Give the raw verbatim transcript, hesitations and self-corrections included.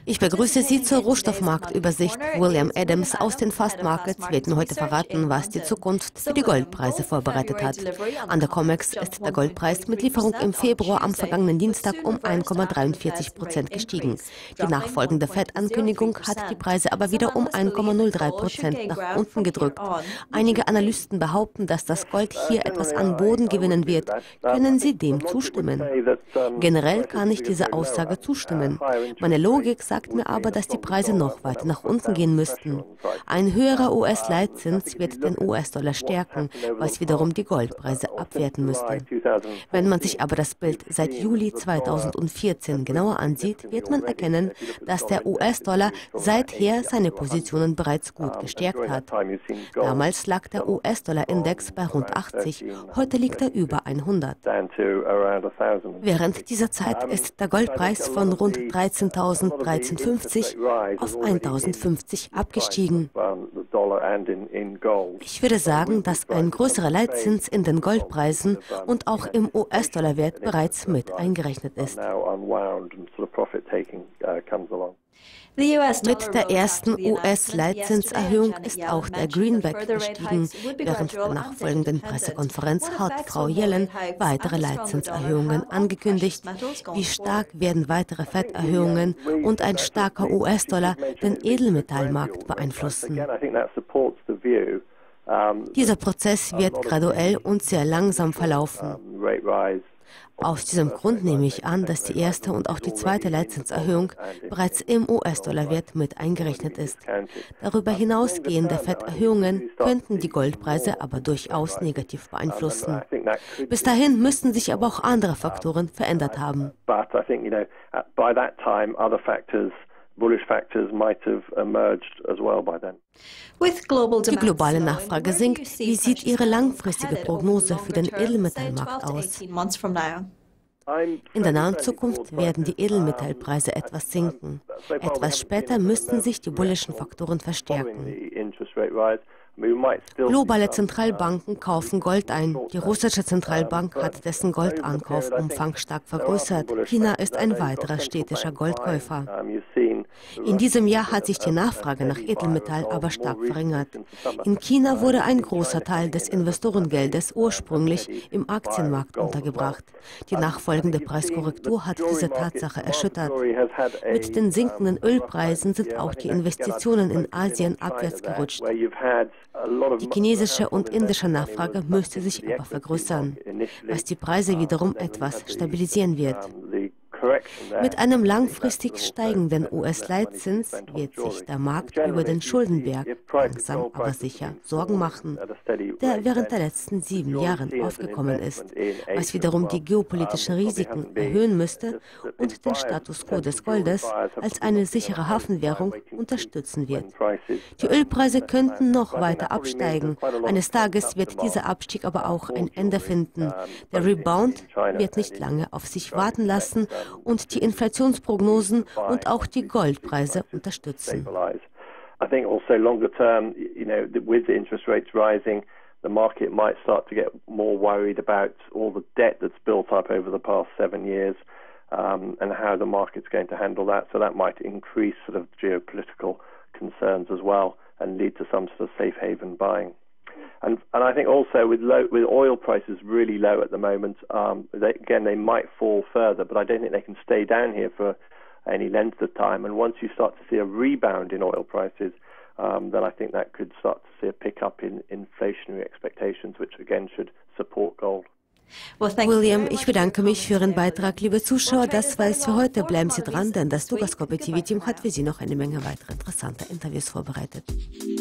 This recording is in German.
Ich begrüße Sie zur Rohstoffmarktübersicht. William Adams aus den Fast Markets wird Ihnen heute verraten, was die Zukunft für die Goldpreise vorbereitet hat. An der COMEX ist der Goldpreis mit Lieferung im Februar am vergangenen Dienstag um eins Komma dreiundvierzig Prozent gestiegen. Die nachfolgende Fed-Ankündigung hat die Preise aber wieder um eins Komma null drei Prozent nach unten gedrückt. Einige Analysten behaupten, dass das Gold hier etwas an Boden gewinnen wird. Können Sie dem zustimmen? Generell kann ich dieser Aussage zustimmen. Meine Logik sagt mir aber, dass die Preise noch weiter nach unten gehen müssten. Ein höherer U S-Leitzins wird den U S-Dollar stärken, was wiederum die Goldpreise abwerten müsste. Wenn man sich aber das Bild seit Juli zweitausendvierzehn genauer ansieht, wird man erkennen, dass der U S-Dollar seither seine Positionen bereits gut gestärkt hat. Damals lag der U S-Dollar-Index bei rund achtzig, heute liegt er über hundert. Während dieser Zeit ist der Goldpreis von rund dreizehntausend, dreizehntausendfünfzig auf eintausendfünfzig abgestiegen. Ich würde sagen, dass ein größerer Leitzins in den Goldpreisen und auch im U S-Dollar-Wert bereits mit eingerechnet ist. Mit der ersten U S-Leitzinserhöhung ist auch der Greenback gestiegen. Während der nachfolgenden Pressekonferenz hat Frau Yellen weitere Leitzinserhöhungen angekündigt. Wie stark werden weitere Fed-Erhöhungen und ein starker U S-Dollar den Edelmetallmarkt beeinflussen? Dieser Prozess wird graduell und sehr langsam verlaufen. Aus diesem Grund nehme ich an, dass die erste und auch die zweite Leitzinserhöhung bereits im U S-Dollar-Wert mit eingerechnet ist. Darüber hinausgehende Fed-Erhöhungen könnten die Goldpreise aber durchaus negativ beeinflussen. Bis dahin müssten sich aber auch andere Faktoren verändert haben. Die globale Nachfrage sinkt. Wie sieht Ihre langfristige Prognose für den Edelmetallmarkt aus? In der nahen Zukunft werden die Edelmetallpreise etwas sinken. Etwas später müssten sich die bullischen Faktoren verstärken. Globale Zentralbanken kaufen Gold ein. Die russische Zentralbank hat dessen Goldankaufumfang stark vergrößert. China ist ein weiterer städtischer Goldkäufer. In diesem Jahr hat sich die Nachfrage nach Edelmetall aber stark verringert. In China wurde ein großer Teil des Investorengeldes ursprünglich im Aktienmarkt untergebracht. Die nachfolgende Preiskorrektur hat diese Tatsache erschüttert. Mit den sinkenden Ölpreisen sind auch die Investitionen in Asien abwärts gerutscht. Die chinesische und indische Nachfrage müsste sich aber vergrößern, was die Preise wiederum etwas stabilisieren wird. Mit einem langfristig steigenden U S-Leitzins wird sich der Markt über den Schuldenberg langsam aber sicher Sorgen machen, der während der letzten sieben Jahren aufgekommen ist, was wiederum die geopolitischen Risiken erhöhen müsste und den Status quo des Goldes als eine sichere Hafenwährung unterstützen wird. Die Ölpreise könnten noch weiter absteigen. Eines Tages wird dieser Abstieg aber auch ein Ende finden. Der Rebound wird nicht lange auf sich warten lassen und die Inflationsprognosen und auch die Goldpreise unterstützen. I think also longer term, you know, with the interest rates rising, the market might start to get more worried about all the debt that's built up over the past seven years um, and how the market's going to handle that. So that might increase sort of geopolitical concerns as well and lead to some sort of safe haven buying. And, and I think also with low, with oil prices really low at the moment, um, they, again, they might fall further, but I don't think they can stay down here for any length of time. And once you start to see a rebound in oil prices, um, then I think that could start to see a pickup in inflationary expectations, which again should support gold. William, ich bedanke mich für Ihren Beitrag. Liebe Zuschauer, das war es für heute. Bleiben Sie dran, denn das Dukascope T V-Team hat für Sie noch eine Menge weiterer interessanter Interviews vorbereitet.